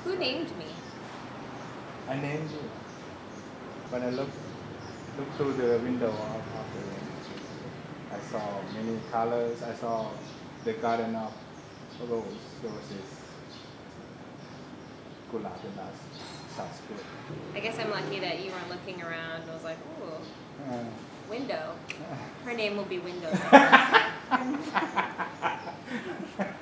Who named me? I named you. When I look through the window of the room, I saw many colors. I saw the garden of roses. Kulap and that sounds good. I guess I'm lucky that you weren't looking around. I was like, ooh, window. Her name will be Window.